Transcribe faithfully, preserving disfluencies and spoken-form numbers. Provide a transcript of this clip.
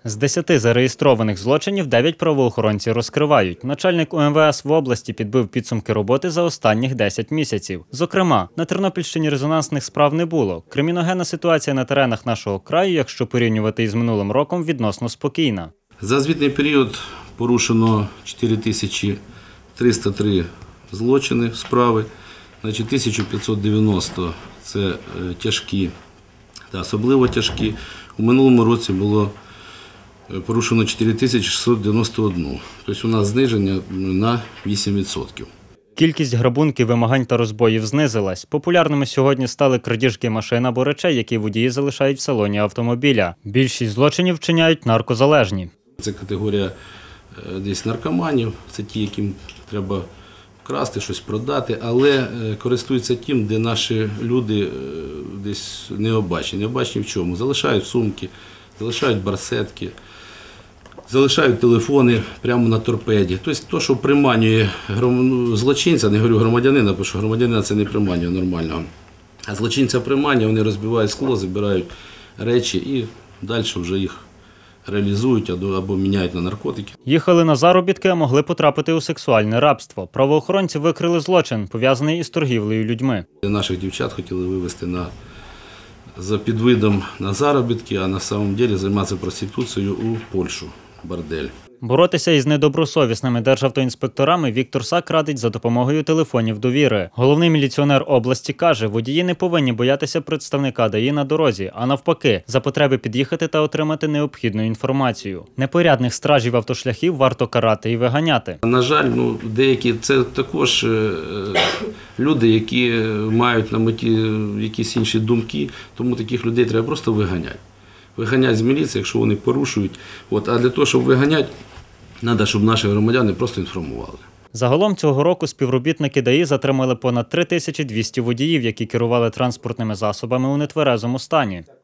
З десяти зареєстрованих злочинів дев'ять правоохоронці розкривають. Начальник У Ем Ве Ес в області підбив підсумки роботи за останніх десять місяців. Зокрема, на Тернопільщині резонансних справ не було. Криміногенна ситуація на теренах нашого краю, якщо порівнювати із минулим роком, відносно спокійна. За звітний період порушено чотири тисячі триста три злочини, справи, значить тисяча п'ятсот дев'яносто – це тяжкі та особливо тяжкі. У минулому році було порушено чотири тисячі шістсот дев'яносто один, тобто у нас зниження на вісім відсотків. Кількість грабунків, вимагань та розбоїв знизилась. Популярними сьогодні стали крадіжки машин або речей, які водії залишають в салоні автомобіля. Більшість злочинів вчиняють наркозалежні. Це категорія десь наркоманів, це ті, яким треба вкрасти, щось продати, але користуються тим, де наші люди десь необачні. Необачні в чому? Залишають сумки, залишають барсетки, залишають телефони прямо на торпеді. Тобто те, що приманює злочинця, не говорю громадянина, тому що громадянина це не приманює нормального. А злочинця приманює, вони розбивають скло, забирають речі і далі вже їх реалізують або міняють на наркотики. Їхали на заробітки, а могли потрапити у сексуальне рабство. Правоохоронці викрили злочин, пов'язаний із торгівлею людьми. Наших дівчат хотіли вивезти на, за підвидом на заробітки, а на самом деле займатися проституцією у Польщу, бордель. Боротися із недобросовісними державтоінспекторами Віктор Сак радить за допомогою телефонів довіри. Головний міліціонер області каже, водії не повинні боятися представника ДАІ на дорозі, а навпаки, за потреби під'їхати та отримати необхідну інформацію. Непорядних стражів автошляхів варто карати і виганяти. На жаль, ну, деякі це також е, люди, які мають на меті якісь інші думки, тому таких людей треба просто виганяти. Виганять з міліції, якщо вони порушують. От, а для того, щоб виганяти, треба, щоб наші громадяни просто інформували. Загалом цього року співробітники ДАІ затримали понад три тисячі двісті водіїв, які керували транспортними засобами у нетверезому стані.